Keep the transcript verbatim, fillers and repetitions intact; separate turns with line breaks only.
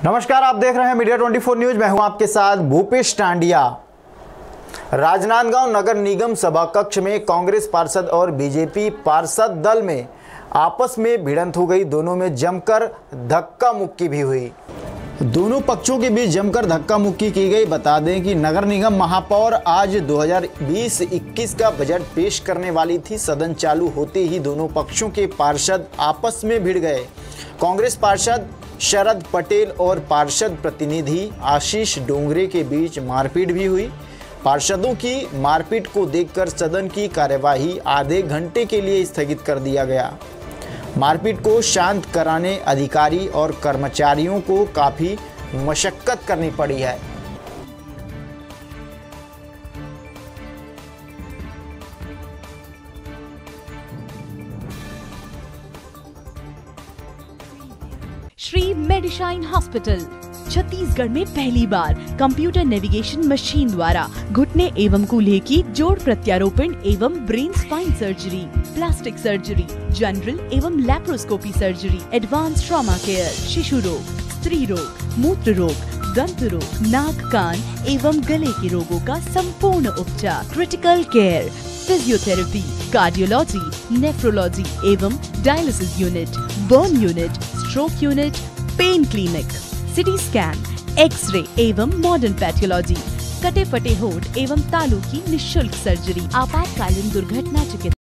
नमस्कार, आप देख रहे हैं मीडिया चौबीस न्यूज। मैं हूं आपके साथ भूपेश टांडिया। राजनांदगांव नगर निगम सभा कक्ष में कांग्रेस पार्षद और बीजेपी पार्षद दल में आपस में भिड़ंत हो गई। दोनों में जमकर धक्का मुक्की भी हुई। दोनों पक्षों के बीच जमकर धक्का मुक्की की गई। बता दें कि नगर निगम महापौर आज दो हज़ार बीस इक्कीस का बजट पेश करने वाली थी। सदन चालू होते ही दोनों पक्षों के पार्षद आपस में भिड़ गए। कांग्रेस पार्षद शरद पटेल और पार्षद प्रतिनिधि आशीष डोंगरे के बीच मारपीट भी हुई। पार्षदों की मारपीट को देखकर सदन की कार्यवाही आधे घंटे के लिए स्थगित कर दिया गया। मारपीट को शांत कराने अधिकारी और कर्मचारियों को काफी मशक्कत करनी पड़ी है।
श्री मेडिशाइन हॉस्पिटल छत्तीसगढ़ में पहली बार कंप्यूटर नेविगेशन मशीन द्वारा घुटने एवं कूल्हे की जोड़ प्रत्यारोपण एवं brain spine surgery, plastic surgery, general एवं laparoscopy surgery, advance trauma care, शिशु रोग, स्त्री रोग, मूत्र रोग, दंत रोग, नाक कान एवं गले के रोगों का संपूर्ण उपचार, critical care, physiotherapy, cardiology, nephrology एवं dialysis unit, burn unit, stroke unit, pain clinic, CT scan, X ray एवं मॉडर्न पैथोलॉजी, कटे फटे होठ एवं तालू की निःशुल्क सर्जरी, आपातकालीन दुर्घटना चिकित्सा।